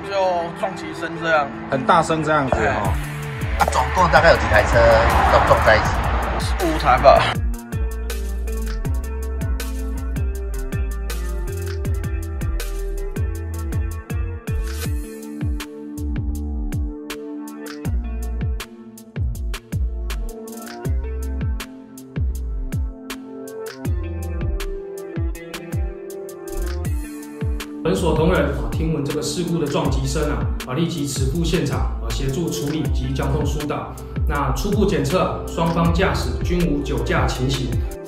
就撞几声这样， 很大声这样子哦。 总共大概有几台车都撞在一起 ？5台吧。 本所同仁听闻这个事故的撞击声立即驶赴现场协助处理及交通疏导。那初步检测，双方驾驶均无酒驾情形。